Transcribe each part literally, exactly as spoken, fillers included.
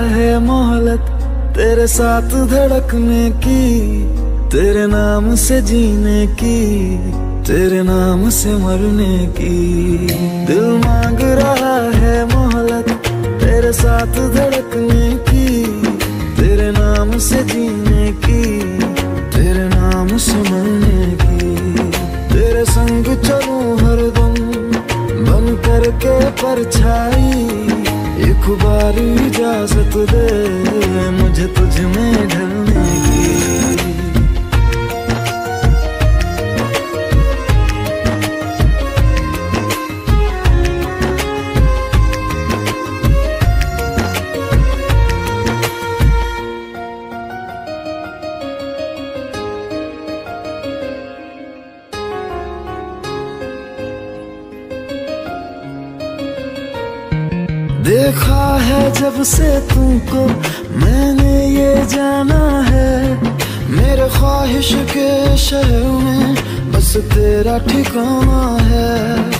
है मोहलत तेरे साथ धड़कने की, तेरे नाम से जीने की, तेरे नाम से मरने की। दिल मांग रहा है मोहलत तेरे साथ धड़कने की, तेरे नाम से जीने की, तेरे नाम से मरने की। तेरे संग चलूं हरदम बन करके परछाई, एक बार इजाजत दे मुझे तुझ में ढलने की। देखा है जब से तुमको मैंने ये जाना है, मेरे ख्वाहिश के शहर में बस तेरा ठिकाना है।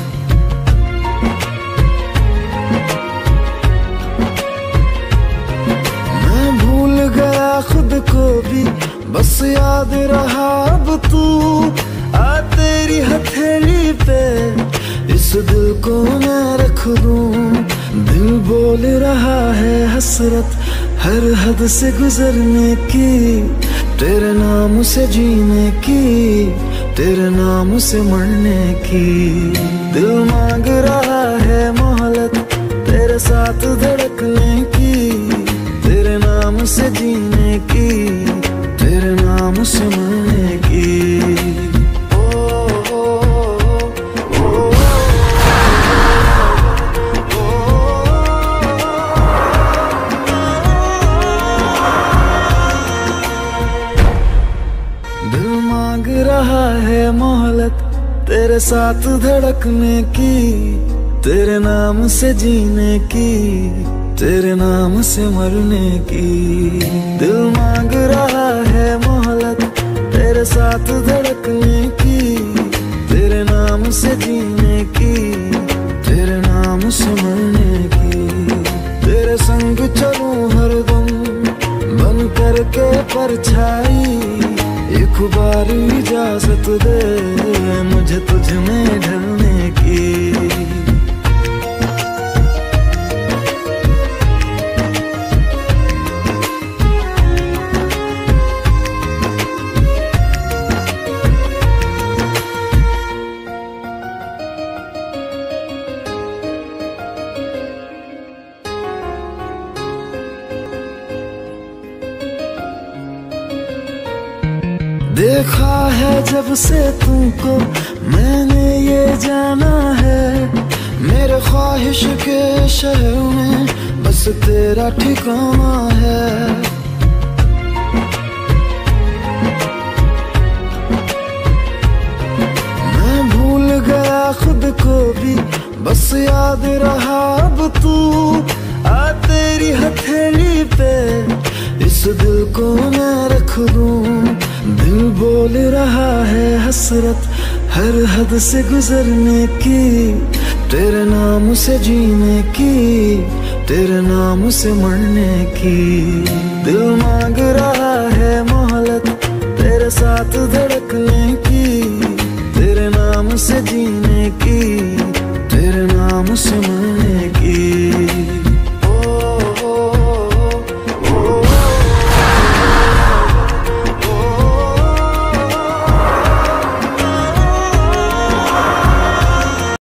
मैं भूल गया खुद को भी बस याद रहा अब तू, आ तेरी हथेली पे इस दिल को मैं रख दूं। दिल बोल रहा है हसरत हर हद से गुजरने की, तेरे नाम से जीने की, तेरे नाम से मरने की। दिल मांग रहा है मोहलत तेरे साथ धड़कने की, तेरे नाम से जीने की, तेरे नाम से मरने की। रहा है मोहलत तेरे साथ धड़कने की, तेरे नाम से जीने की, तेरे नाम से मरने की। दिल मांग रहा है मोहलत तेरे साथ धड़कने की, तेरे नाम से जीने की, तेरे नाम से मरने की। तेरे संग चलूं हरदम बन करके परछाई, एक बार इजाजत दे मुझे तुझ में ढलने की। देखा है जब से तुमको मैंने ये जाना है, मेरे ख्वाहिश के शहर में बस तेरा ठिकाना है। मैं भूल गया खुद को भी बस याद रहा अब तू, आ तेरी हथेली पे इस दिल को मैं रख दूं। दिल बोल रहा है हसरत हर हद से गुजरने की, तेरे नाम से जीने की, तेरे नाम से मरने की। दिल मांग रहा है मोहलत तेरे साथ धड़कने की, तेरे नाम से जीने की, तेरे नाम से मरने की।